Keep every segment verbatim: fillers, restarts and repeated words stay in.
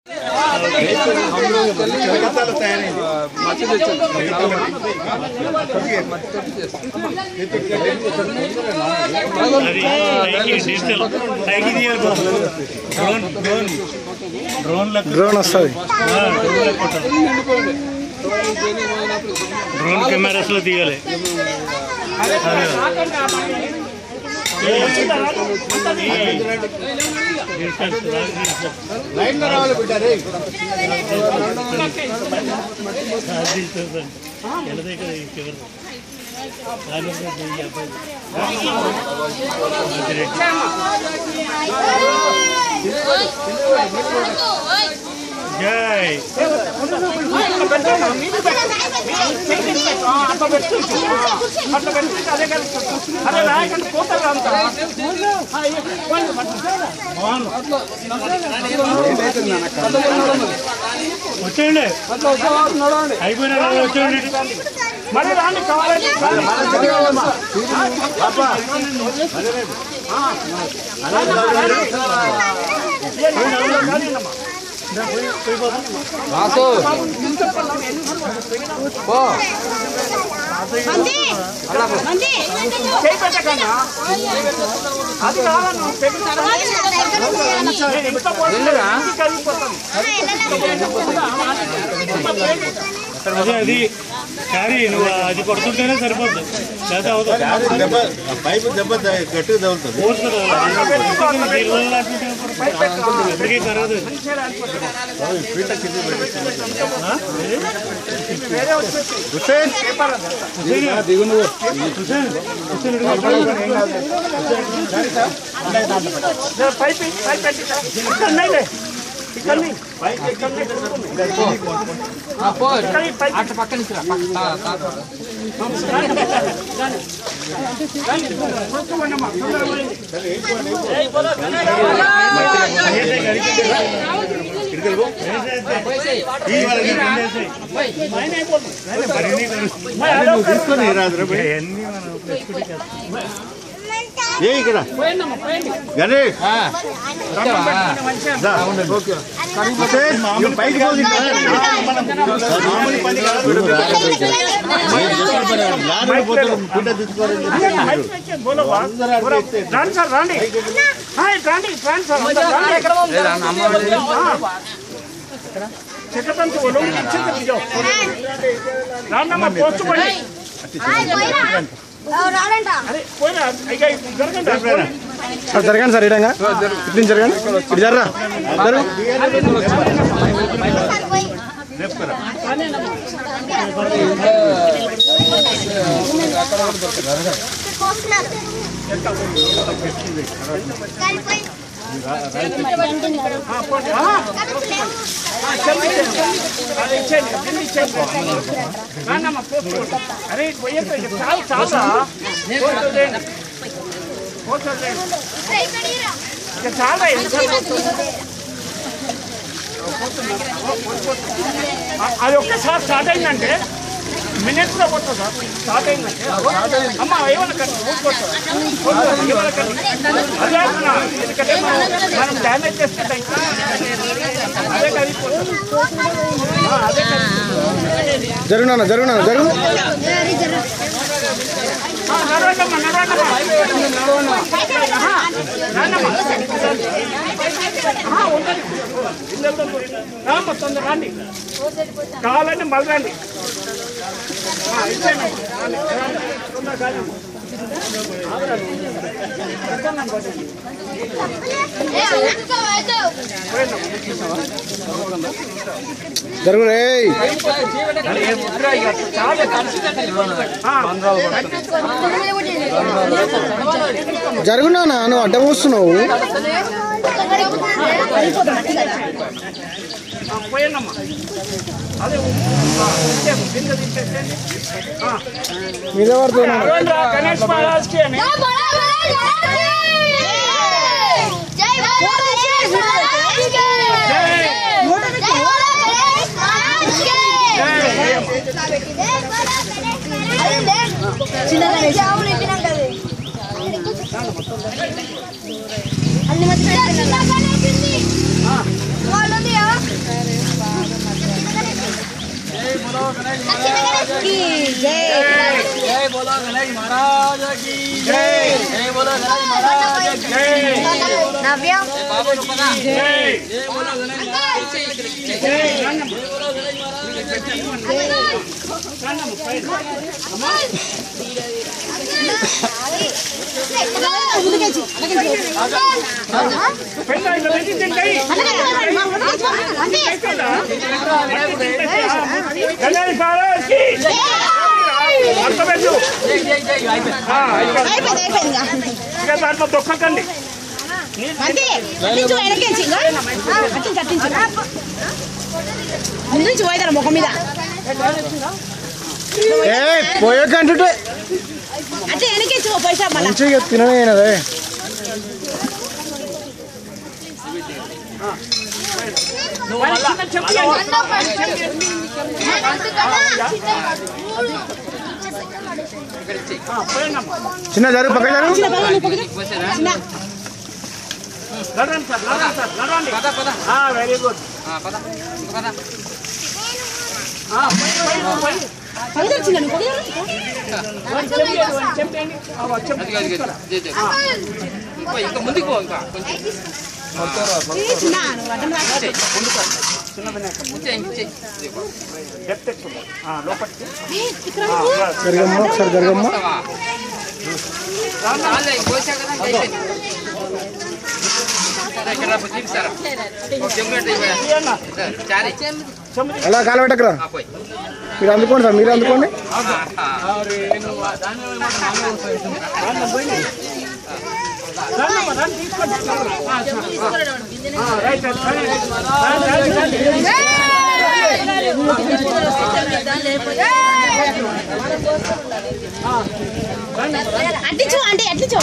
drone వస్తుంది drone cameras లో తీయాలి జై వచ్చేయండి అయిపోయినా వచ్చేయండి మరి రాండి కావాలండి రాసు అదే అది క్యారీ నువ్వు అది కొడుతుంటేనే సరిపోద్ది లేదా పైపు దెబ్బ గట్టిగా తగులుతుంది ఎప్పటికీ కరదు దిగు నువ్వు అటు పక్కన ఏ ఇక్కడ గణేష్ పైకి జరగండి సార్ ఇడంగా ఇట్లా జరగండి ఇటు జర్రా అరే చాలు చాలా చాలా అది ఒక్కసారి స్టార్ట్ అయిందంటే మినిట్స్ లో పోతుంది సార్ స్టార్ట్ అయిందంటే అమ్మ ఏమన్నా అదే ఎందుకంటే మనం డ్యామేజ్ చేసుకుంటే అదే కలిగిపోతుంది అదే జరుగునా జరుగునా జరుగు నడవండమ్మా నడవండమ్మా రామ్మ తొందర రండి కావాలండి మళ్ళీ రండి జరుగు రే జరుగునా నువ్వు అడ్డం వస్తున్నావు మీద పడుతున్నా గణేష్ మహారాజ్ కి అన్ని నవ్య దాంట్లో దొక్కకండి ముందు నుంచి పోయిదారు ముఖం మీద పోయకంటే అంటే వెనకేసి పైసా మళ్ళీ మంచిగా తినదే చిన్న జరుగు పక్క జరుగు వెరీ గుడ్ ఇంకా ముందుకు పో ఇంకా జరగమ్మ ఒకసారి జరగమ్మ అలా కాలు పెట్టకరా మీరు అందుకోండి సార్ మీరు అందుకోండి అట్టించు అంటే ఎట్లించు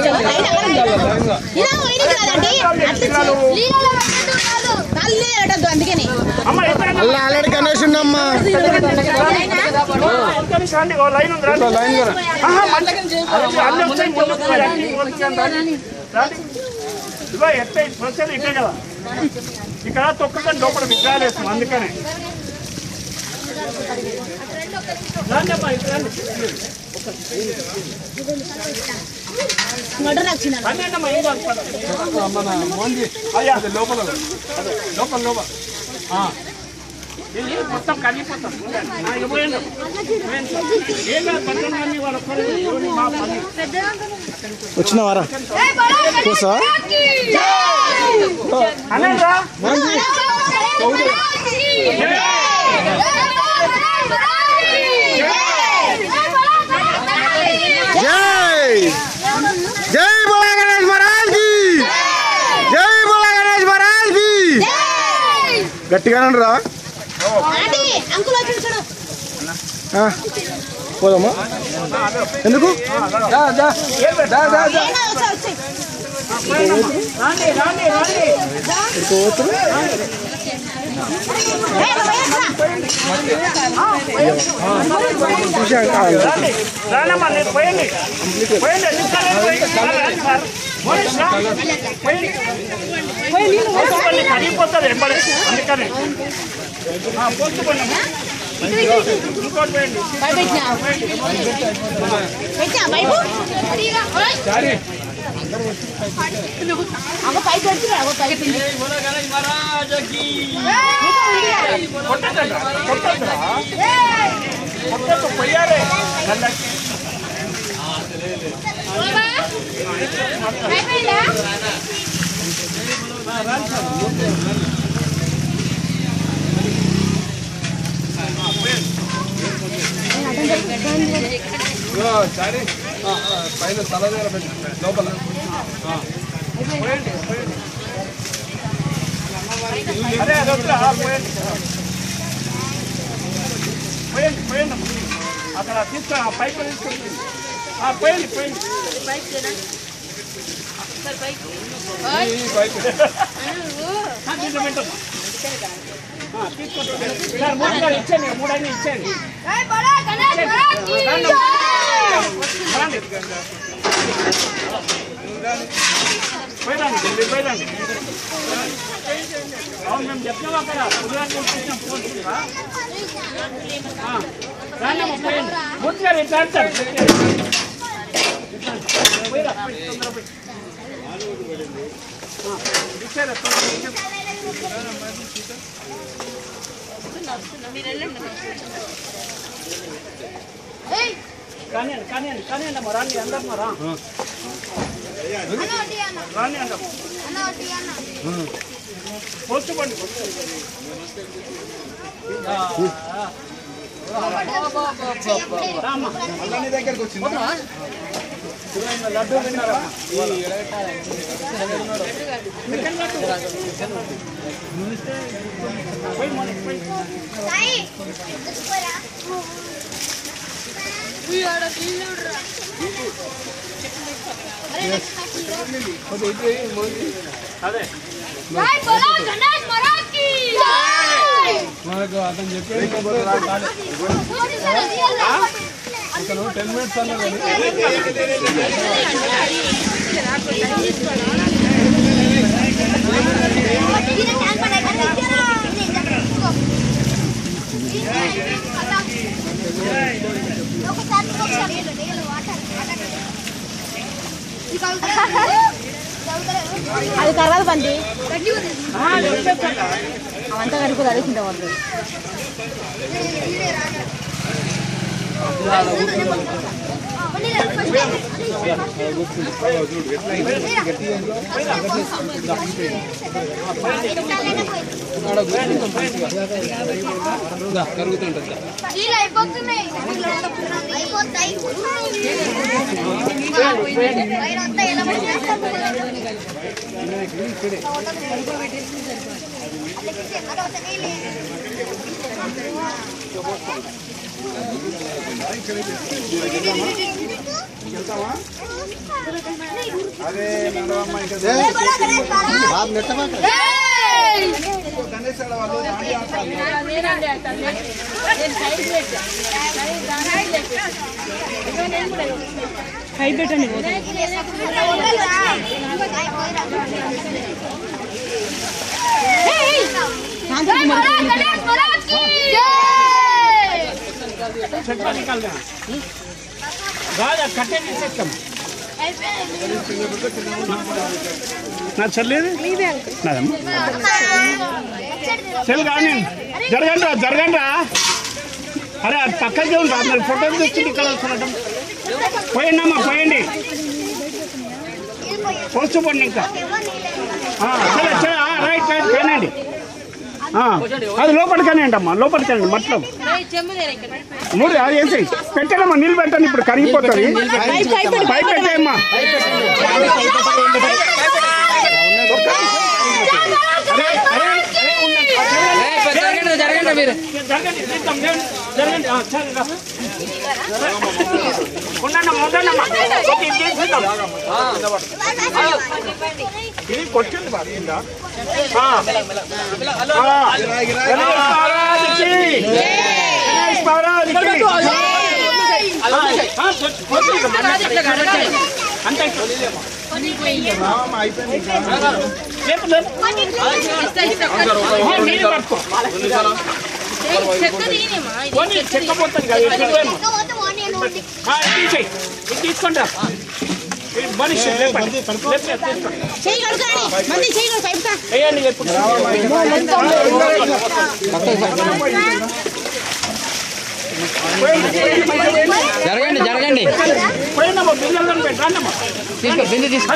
అట్టించు అందుకని ఆల్రెడీ గణేష్ ఉన్నమ్మా ఇట్టే కదా ఇక్కడ తొక్కని లోపల విగ్రహాలు వేస్తాం అందుకనే లోపల లోపల లోపల మొత్తం కలిగిపోతాం వచ్చిన వారా కోసా జై జై బోలా గణేష్ మహారాజ్ కి జై బోలా గణేష్ మహారాజ్ కి గట్టిగా రా పోదామా ఎందుకు కరిగిపోతుంది ఎంబడే అందుకని పోస్తున్నాము పోయారే పైన తల లోపల అదే అదొద్దురా పోయండి పోయండి పోయండి అక్కడ తీసుకురా పైపు తీసుకుంటుంది పోయండి పోయండి దీంట్లో పెట్టమ్మా తీసుకుంటాం మూడు ఇచ్చేయండి మూడైనా ఇచ్చేయండి రండి పోయిరండి మీరు పోయిరండి అవును మేము చెప్తాం అక్కడ ఉదయాన్నే చూసినాం పోతుందా రానమ్మ పోయండి మూర్తి గారు ఇట్లా అంటారు పోయిరా తొందర పోయి ఇచ్చారా కానీ కానీ కానీ అమ్మా రాండి అందమ్మా రా రాండి అందమ్మ పోసుకోండి దగ్గరకు వచ్చింది లడ్డు తిన్నారా అదే మనకు అతను చెప్పేది అతను టెన్ మినిట్స్ అన్నా అది కరగాలి పండి అవంతా కడుపులు అడుగుతుంటా వాళ్ళు కరుగుతుంటుంది అదే గణేష్ హై పెట్టండి రాజా కట్టే తీసేస్తాం నా చల్లేదు చెల్లి కానీ జరగండి రా జరగండి రా అరే అది పక్కకే ఉంటా మీరు ఫోటోలు తెచ్చి ఇక్కడ వస్తున్నట్టు పోయండి అమ్మా పోయండి పోసుకోండి ఇంకా సరే సరే రైట్ రైట్ పోయినండి అది లోపలికనేయండి అమ్మా లోపలికండి మట్లో మూడు అది వేసి పెట్టానమ్మా నీళ్ళు పెట్టండి ఇప్పుడు కరిగిపోతుంది పైప్ పెట్టేయమ్మా జరగండి మీరు జరగండి జరగండి ఉండమ్మా ఉండమ్మా ఇది కొట్టింది బాగా అంతే చెక్కపోతుంది కదా తీసుకుంటా మనిషి వేయండి జరగండి జరగండి పోయినమ్మా బిందెలను పెట్టండమ్మా తీసుకో బిందె తీసుకో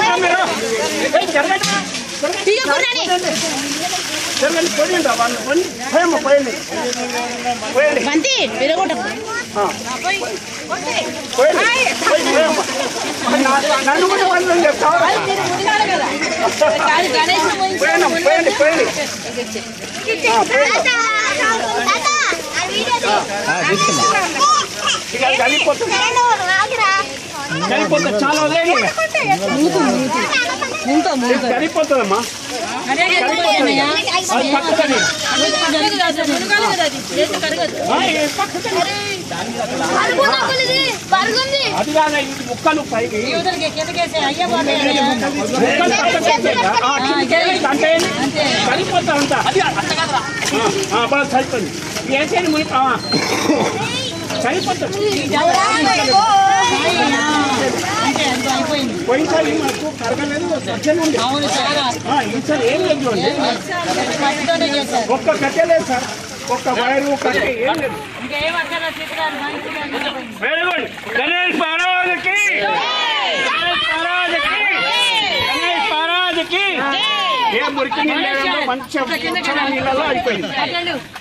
జరగండి పోయిందా వాళ్ళు పోయమ్మా పోయండి పోయండి బంతి విరగొట్టకు నన్ను కూడా వాళ్ళు చెప్తావా పోయండి పోయండి కలిపోతుంది కలిపోతుంది చాలా కలిపోతుందమ్మా అది పక్కనే అది కాదా ఇది ముక్కలు పైకి అంటే సరిపోతా ఉంటా అది బాగా సరిపోయింది వేసేది ముని సరిపోతుంది పోయినసారి మాకు కరగలేదు ఈసారి ఏం లేదు అండి ఒక్క కట్టే లేదు సార్ ఒక్క వైరు కట్టే ఏం లేదు వెరీ గుడ్ గణేష్ మహారాజుకి గణేష్ మహారాజుకి గణేష్ మహారాజుకి ఏ మురికి నీళ్ళ మంచి నీళ్ళలో అయిపోయింది